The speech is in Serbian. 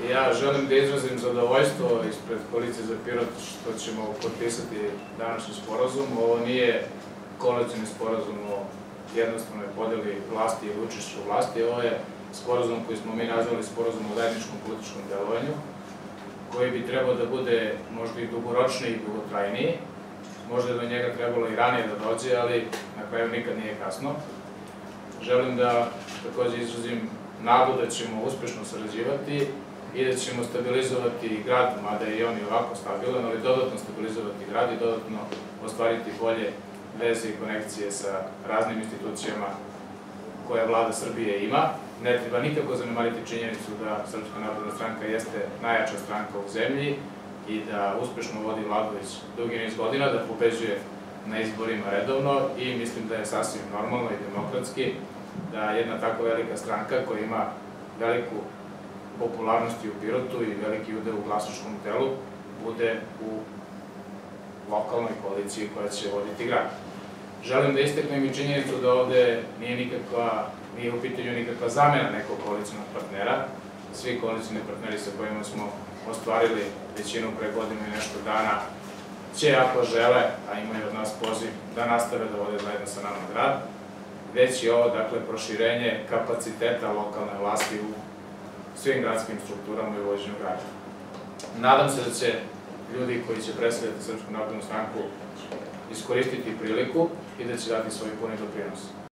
Ja želim da izrazim zadovoljstvo ispred Koalicije za Pirot što ćemo potpisati današnji sporazum. Ovo nije koalicioni sporazum o jednostavnoj podeli vlasti ili učešću u vlasti. Ovo je sporazum koji smo mi nazvali sporazum o zajedničkom političkom delovanju, koji bi trebao da bude možda i dugoročniji i dugotrajniji. Možda je do njega trebalo i ranije da dođe, ali na kraju nikad nije kasno. Želim da takođe izrazim nadu da ćemo uspešno sarađivati i da ćemo stabilizovati grad, mada je i on i ovako stabilan, ali dodatno stabilizovati grad i dodatno ostvariti bolje veze i konekcije sa raznim institucijama koje vlada Srbije ima. Ne treba nikako zanemariti činjenicu da Srpska napredna stranka jeste najjača stranka u zemlji i da uspešno vodi vladu već dugi niz godina, da pobeđuje na izborima redovno i mislim da je sasvim normalno i demokratski da jedna tako velika stranka koja ima veliku popularnost u Pirotu i veliki udeo u glasačkom telu bude u lokalnoj koaliciji koja će voditi grad. Želim da istaknem i činjenicu da ovde nije u pitanju nikakva zamena nekog koalicijnog partnera. Svi koalicijni partneri sa kojima smo ostvarili većinu pre godinu i nešto dana će, ako žele, a imaju od nas poziv, da nastave da vode zajedno sa nama grad, već je ovo, dakle, proširenje kapaciteta lokalne vlasti u svim gradskim strukturama i vođenju grada. Nadam se da će ljudi koji će predstavljati Srpsku naprednu stranku iskoristiti priliku i da će dati svoj puni doprinos.